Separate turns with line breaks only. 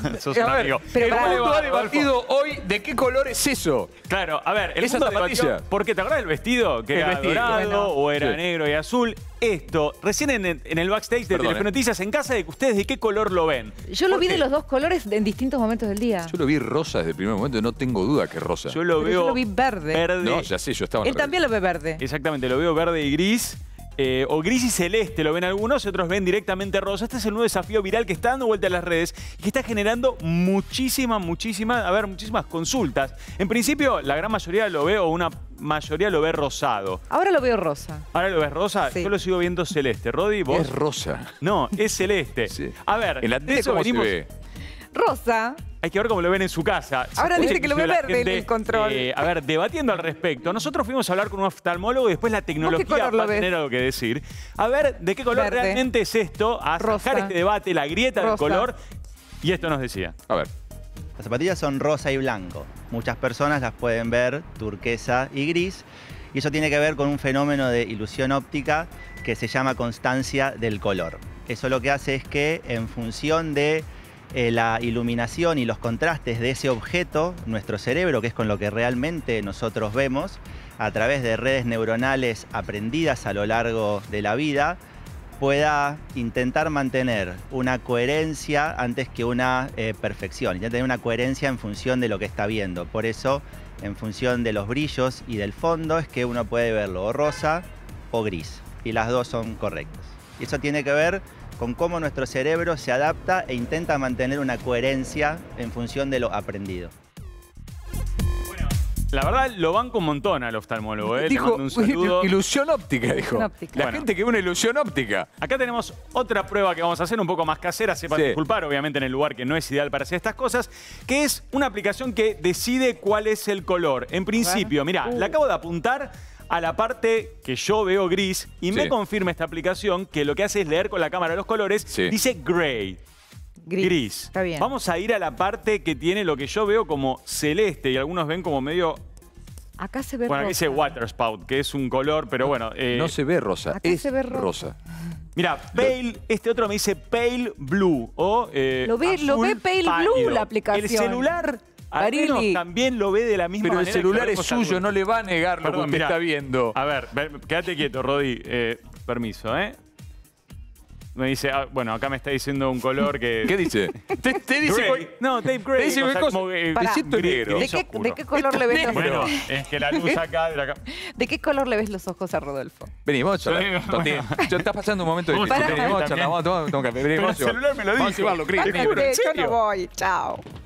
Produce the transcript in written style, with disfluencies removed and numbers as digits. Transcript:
Sos un amigo.
Pero
El
pará,
mundo ha debatido hoy de qué color es eso.
Claro, a ver, el
Esa
mundo
zapatilla.
debatió, porque te acordás del vestido, que
El
era
vestido.
dorado
Bueno.
o era
Sí.
negro y azul. Esto, recién en el backstage de
Perdón,
Telefe Noticias, en casa, de ustedes de qué color lo ven.
Yo lo vi
Porque
de los dos colores en distintos momentos del día.
Yo lo vi rosa desde el primer momento y no tengo duda que es rosa.
Yo lo
Pero
veo
yo lo vi verde.
No, ya sé, yo estaba en
Él también lo ve verde.
Exactamente, lo veo verde y gris. O gris y celeste lo ven algunos y otros ven directamente rosa. Este es el nuevo desafío viral que está dando vuelta en las redes y que está generando muchísimas consultas. En principio, la gran mayoría lo ve, o una mayoría lo ve rosado.
Ahora lo veo rosa.
¿Ahora lo ves rosa?
Sí.
Yo lo sigo viendo celeste. Rodi, ¿vos?
Es rosa.
No, es celeste.
Sí.
A ver,
En la
de
tele,
eso
¿cómo se
venimos.
ve?
Rosa.
Hay que ver cómo lo ven en su casa.
Ahora dice que lo ve
La
verde en el control.
A ver, debatiendo al respecto. Nosotros fuimos a hablar con un oftalmólogo y después la tecnología
color lo
va a
ves?
tener algo que decir. A ver, ¿de qué color
Verde.
realmente es esto? A
Rosa.
sacar este debate, la grieta del
Rosa.
color. Y esto nos decía.
A ver.
Las zapatillas son rosa y blanco. Muchas personas las pueden ver turquesa y gris. Y eso tiene que ver con un fenómeno de ilusión óptica que se llama constancia del color. Eso lo que hace es que en función de la iluminación y los contrastes de ese objeto, nuestro cerebro, que es con lo que realmente nosotros vemos, a través de redes neuronales aprendidas a lo largo de la vida, pueda intentar mantener una coherencia antes que una perfección. Intentar tener una coherencia en función de lo que está viendo. Por eso, en función de los brillos y del fondo, es que uno puede verlo o rosa o gris. Y las dos son correctas. Y eso tiene que ver con cómo nuestro cerebro se adapta e intenta mantener una coherencia en función de lo aprendido.
La verdad, lo banco un montón al oftalmólogo. Le
Dijo
mando un saludo.
ilusión óptica, dijo.
Ilusión óptica.
La
Bueno.
gente que ve una ilusión óptica.
Acá tenemos otra prueba que vamos a hacer un poco más casera, sepan
Sí.
disculpar, obviamente en el lugar que no es ideal para hacer estas cosas, que es una aplicación que decide cuál es el color. En principio, mirá, le acabo de apuntar a la parte que yo veo gris y me
Sí.
confirma esta aplicación que lo que hace es leer con la cámara los colores,
Sí.
dice gray. Gris.
Está bien.
Vamos a ir a la parte que tiene lo que yo veo como celeste y algunos ven como medio...
Acá se ve
Bueno, aquí
rosa.
dice water spout, que es un color, pero bueno...
No se ve rosa,
Acá
es
se ve rosa.
rosa.
Mira, pale, este otro me dice pale blue o
Lo ve
azul
pale
pálido.
blue la aplicación.
El celular al
Barili.
menos también lo ve de la misma
Pero el
manera. que
celular
lo
es
vemos
suyo,
algunos.
no le va a negar lo que
Perdón,
usted
mirá.
está viendo.
A ver, quédate quieto, Rodi. Permiso, ¿eh? Me dice, bueno, acá me está diciendo un color que...
¿Qué dice? Te dice...
Gray. No, Tape Gray.
Te dice
o sea,
qué cosa.
como,
Pará.
Te siento
gris,
negro.
gris
¿De
oscuro.
qué color le ves los
Bueno,
ojos?
es que la luz acá...
¿De qué color le ves los ojos a Rodolfo?
Vení, vamos a charlar.
Sí,
Totín,
bueno.
ya estás pasando un momento
Vamos
difícil.
a
Vení, vamos a
también.
charlar, vamos a tomar un café. Vení,
Pero
vamos a
el celular me lo
Vamos a
dijo.
llevarlo, Cris.
Te
vení.
juro, ¿en
Yo
serio?
no voy, chao.